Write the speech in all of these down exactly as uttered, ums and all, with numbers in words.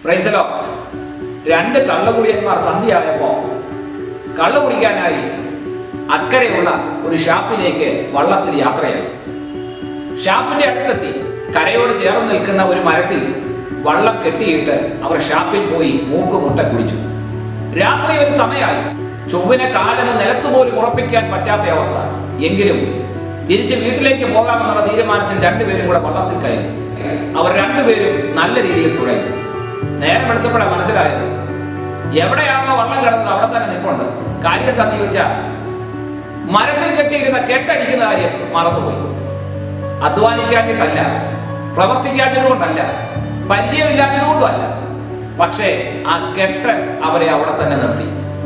പ്രൈസലോ. രണ്ട് കള്ളുകുടിയന്മാർ സന്ധ്യയായപ്പോൾ കള്ളു കുടിക്കാനായി അക്കരെയുള്ള ഒരു ഷാപ്പിലേക്ക് വള്ളത്തിൽ യാത്രയായി. ഷാപ്പിന്റെ അടുത്തെത്തി കരയോട് ചേർന്ന് നിൽക്കുന്ന ഒരു മരത്തിൽ വള്ളം കെട്ടിയിട്ട് അവർ ഷാപ്പിൽ പോയി മൂക്കുമുട്ട കുടിച്ചു. രാത്രി ഒരു സമയമായി. ചൊവ്വിനെ കാലന് നിലത്തുപോലും ഉറപ്പിക്കാൻ പറ്റാത്ത അവസ്ഥ. എങ്കിലും തിരിച്ച് വീട്ടിലേക്ക് പോകാമെന്നുള്ള തീരുമാനത്തിൽ രണ്ടുപേരും കൂടെ വള്ളത്തിൽ കയറി. അവർ രണ്ടുപേരും നല്ല രീതിയിൽ തുടങ്ങി. നേരം എടുത്തപ്പോഴാണ് മനസ്സിലായത്, എവിടെയാണോ വള്ളം കിടന്നത് അവിടെ തന്നെ നിൽപ്പുണ്ട്. കാര്യം എന്താണെന്ന് ചോദിച്ചാൽ മരത്തിൽ കെട്ടിയിരുന്ന കെട്ടടിക്കുന്ന കാര്യം മറന്നുപോയി. അധ്വാനിക്കാഞ്ഞിട്ടല്ല, പ്രവർത്തിക്കാഞ്ഞതുകൊണ്ടല്ല, പരിചയമില്ലാഞ്ഞതുകൊണ്ടുമല്ല. പക്ഷേ ആ കെട്ട് അവരെ അവിടെ തന്നെ നിർത്തി.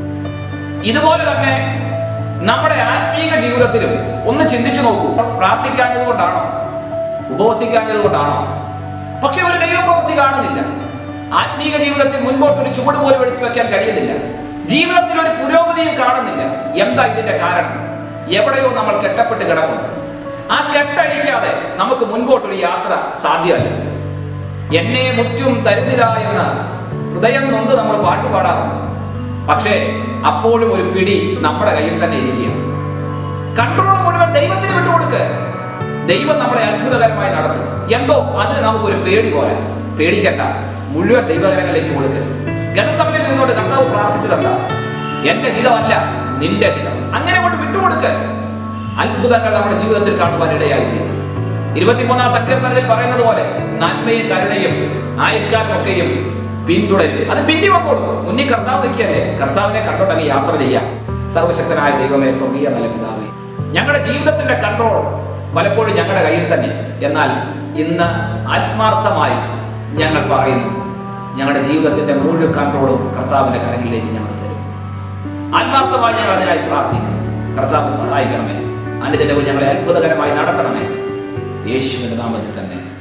ഇതുപോലെ തന്നെ നമ്മുടെ ആത്മീക ജീവിതത്തിലും ഒന്ന് ചിന്തിച്ചു നോക്കൂ. പ്രാർത്ഥിക്കാഞ്ഞത് കൊണ്ടാണോ, ഉപവസിക്കാഞ്ഞത് കൊണ്ടാണോ? പക്ഷെ ഒരു ദൈവപ്രവൃത്തി കാണുന്നില്ല. ആത്മീക ജീവിതത്തിൽ മുൻപോട്ടൊരു ചുവട് പോലും എടുത്തു വെക്കാൻ കഴിയുന്നില്ല. ജീവിതത്തിൽ ഒരു പുരോഗതിയും കാണുന്നില്ല. എന്താ ഇതിന്റെ കാരണം? എവിടെയോ നമ്മൾ കെട്ടപ്പെട്ട് കിടക്കുന്നു. ആ കെട്ടഴിക്കാതെ നമുക്ക് മുൻപോട്ടൊരു യാത്ര സാധ്യമല്ല. എന്നെ മുറ്റും തരുന്നില്ല എന്ന് ഹൃദയം നൊന്ത് നമ്മൾ പാട്ട് പാടാറുണ്ട്. പക്ഷേ അപ്പോഴും ഒരു പിടി നമ്മുടെ കയ്യിൽ തന്നെ ഇരിക്കുക. കൺട്രോൾ മുഴുവൻ ദൈവത്തിന് വിട്ടുകൊടുക്കുക. ദൈവം നമ്മളെ അത്ഭുതകരമായി നടത്തും. എന്തോ അതിന് നമുക്കൊരു പേടി പോലെ. പേടിക്കണ്ട, മുഴുവൻ ദൈവകരങ്ങളിലേക്ക് കൊടുക്കുക. ഗണസഭയിൽ നിന്നോട് കർത്താവ് പ്രാർത്ഥിച്ചതല്ല, എന്റെ ഹിതമല്ല നിന്റെ ഹിതം. അങ്ങനെ കൊണ്ട് വിട്ടുകൊടുക്കുക. അത്ഭുതങ്ങൾ നമ്മുടെ ജീവിതത്തിൽ കാണുവാൻ ഇടയായിത്തീരും. ഇരുപത്തിമൂന്നാം സങ്കീർത്തനത്തിൽ പറയുന്നത് പോലെ നന്മയും കരുണയും ആയുഷ്കാലമൊക്കെയും പിന്തുടരും. അത് പിന്നി വന്നോളൂ. മുന്നിൽ കർത്താവ് നിൽക്കുകയല്ലേ. കർത്താവിനെ കണ്ടോട്ടങ്ങ് യാത്ര ചെയ്യാം. സർവശക്തനായ ദൈവമേ, സ്വർഗീയ നല്ല പിതാവേ, ഞങ്ങളുടെ ജീവിതത്തിന്റെ കൺട്രോൾ പലപ്പോഴും ഞങ്ങളുടെ കയ്യിൽ തന്നെ. എന്നാൽ ഇന്ന് ആത്മാർത്ഥമായി ഞങ്ങൾ പറയുന്നു, ഞങ്ങളുടെ ജീവിതത്തിന്റെ മുഴുവൻ കൺട്രോളും കർത്താവിന്റെ കരങ്ങളിലേക്ക് ഞങ്ങൾ തരും. ആത്മാർത്ഥമായി ഞങ്ങൾ അതിനായി പ്രാർത്ഥിക്കുന്നു. കർത്താവ് സഹായിക്കണമേ. അനുദിനവും ഞങ്ങളെ അത്ഭുതകരമായി നടത്തണമേ. യേശുവിന്റെ നാമത്തിൽ തന്നെ.